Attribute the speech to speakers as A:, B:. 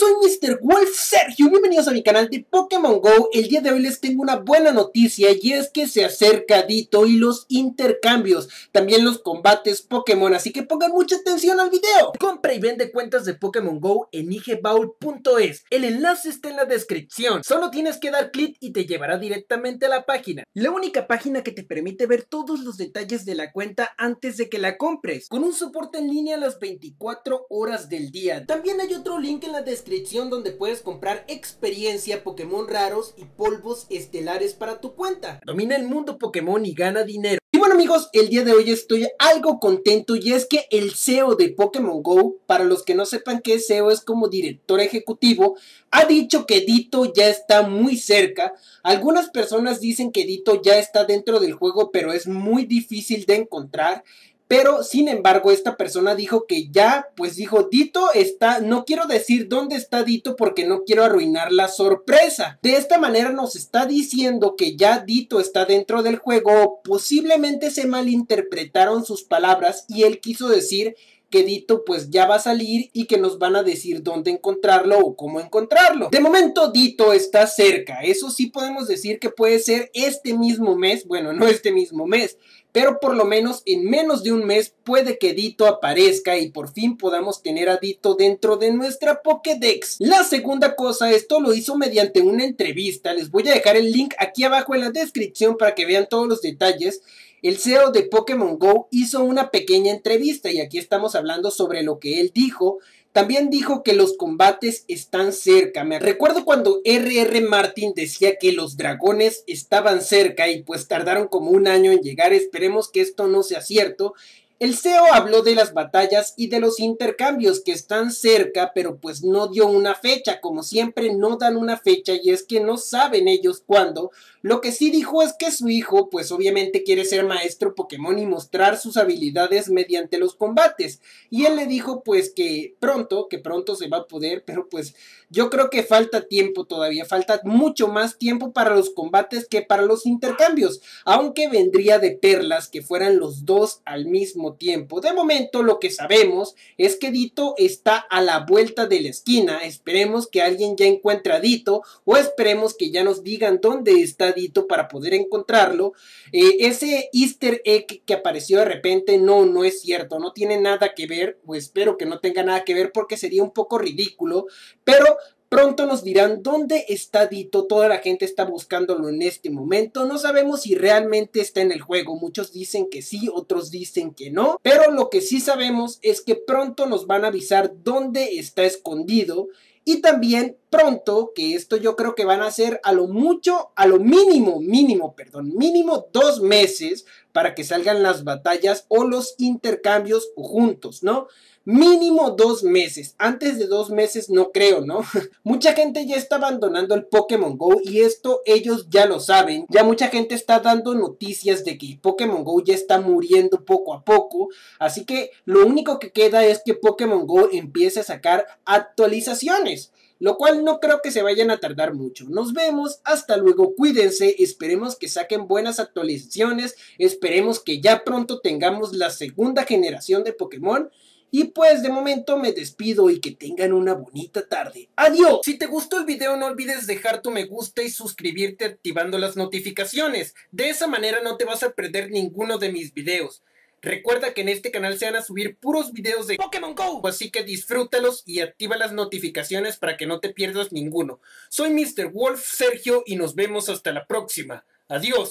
A: soy Mr. Wolf Sergio, bienvenidos a mi canal de Pokémon GO. El día de hoy les tengo una buena noticia y es que se acerca Ditto y los intercambios, también los combates Pokémon, así que pongan mucha atención al video. Compra y vende cuentas de Pokémon GO en iGBaul.es, el enlace está en la descripción, solo tienes que dar clic y te llevará directamente a la página. La única página que te permite ver todos los detalles de la cuenta antes de que la compres, con un soporte en línea a las 24 horas del día. También hay otro link en la descripción donde puedes comprar experiencia, Pokémon raros y polvos estelares para tu cuenta. Domina el mundo Pokémon y gana dinero. Y bueno amigos, el día de hoy estoy algo contento y es que el CEO de Pokémon GO, para los que no sepan qué es CEO, es como director ejecutivo, ha dicho que Ditto ya está muy cerca. Algunas personas dicen que Ditto ya está dentro del juego, pero es muy difícil de encontrar. Pero sin embargo esta persona dijo que ya, pues dijo, Ditto está, no quiero decir dónde está Ditto porque no quiero arruinar la sorpresa. De esta manera nos está diciendo que ya Ditto está dentro del juego. Posiblemente se malinterpretaron sus palabras y él quiso decir que Ditto pues ya va a salir y que nos van a decir dónde encontrarlo o cómo encontrarlo. De momento Ditto está cerca, eso sí podemos decir que puede ser este mismo mes, bueno no este mismo mes, pero por lo menos en menos de un mes puede que Ditto aparezca y por fin podamos tener a Ditto dentro de nuestra Pokédex. La segunda cosa, esto lo hizo mediante una entrevista, les voy a dejar el link aquí abajo en la descripción para que vean todos los detalles. El CEO de Pokémon GO hizo una pequeña entrevista y aquí estamos hablando sobre lo que él dijo. También dijo que los combates están cerca. Me recuerdo cuando R.R. Martin decía que los dragones estaban cerca y pues tardaron como un año en llegar. Esperemos que esto no sea cierto. El CEO habló de las batallas y de los intercambios que están cerca, pero pues no dio una fecha. Como siempre no dan una fecha y es que no saben ellos cuándo. Lo que sí dijo es que su hijo pues obviamente quiere ser maestro Pokémon y mostrar sus habilidades mediante los combates. Y él le dijo pues que pronto se va a poder, pero pues yo creo que falta tiempo todavía. Falta mucho más tiempo para los combates que para los intercambios. Aunque vendría de perlas que fueran los dos al mismo tiempo. De momento lo que sabemos es que Ditto está a la vuelta de la esquina. Esperemos que alguien ya encuentre a Ditto o esperemos que ya nos digan dónde está Ditto para poder encontrarlo. Ese easter egg que apareció de repente no es cierto, no tiene nada que ver, o espero que no tenga nada que ver porque sería un poco ridículo, pero pronto nos dirán dónde está Ditto. Toda la gente está buscándolo en este momento. No sabemos si realmente está en el juego. Muchos dicen que sí, otros dicen que no. Pero lo que sí sabemos es que pronto nos van a avisar dónde está escondido. Y también pronto, que esto yo creo que van a ser a lo mucho, a lo mínimo 2 meses para que salgan las batallas o los intercambios juntos, ¿no? Mínimo 2 meses, antes de 2 meses no creo, ¿no? Mucha gente ya está abandonando el Pokémon GO y esto ellos ya lo saben. Ya mucha gente está dando noticias de que Pokémon GO ya está muriendo poco a poco. Así que lo único que queda es que Pokémon GO empiece a sacar actualizaciones, lo cual no creo que se vayan a tardar mucho. Nos vemos, hasta luego, cuídense, esperemos que saquen buenas actualizaciones, esperemos que ya pronto tengamos la segunda generación de Pokémon. Y pues de momento me despido y que tengan una bonita tarde. ¡Adiós! Si te gustó el video no olvides dejar tu me gusta y suscribirte activando las notificaciones. De esa manera no te vas a perder ninguno de mis videos. Recuerda que en este canal se van a subir puros videos de Pokémon GO, así que disfrútalos y activa las notificaciones para que no te pierdas ninguno. Soy Mr. Wolf Sergio y nos vemos hasta la próxima. Adiós.